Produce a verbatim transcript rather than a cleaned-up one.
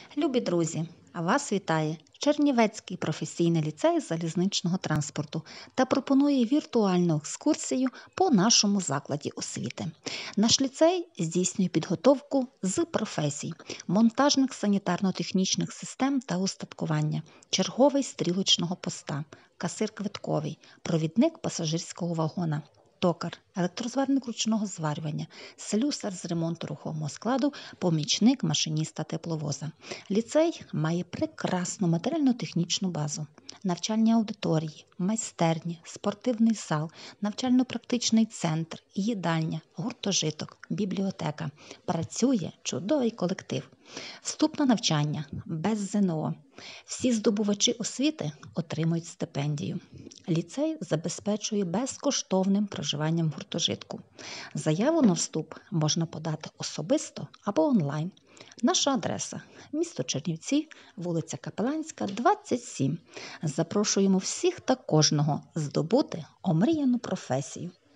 Любі друзі, вас вітає Чернівецький професійний ліцей залізничного транспорту та пропонує віртуальну екскурсію по нашому закладі освіти. Наш ліцей здійснює підготовку з професій: монтажник санітарно-технічних систем та устаткування, черговий стрілочного поста, касир квитковий, провідник пасажирського вагона, токар, електрозварник ручного зварювання, слюсар з ремонту рухомого складу, помічник машиніста тепловоза. Ліцей має прекрасну матеріально-технічну базу, навчальні аудиторії, майстерні, спортивний зал, навчально-практичний центр, їдальня, гуртожиток, бібліотека. Працює чудовий колектив. Вступ на навчання без зе ен о. Всі здобувачі освіти отримують стипендію. Ліцей забезпечує безкоштовним проживанням в гуртожитку. Заяву на вступ можна подати особисто або онлайн. Наша адреса – місто Чернівці, вулиця Капеланська, двадцять сім. Запрошуємо всіх та кожного здобути омріяну професію.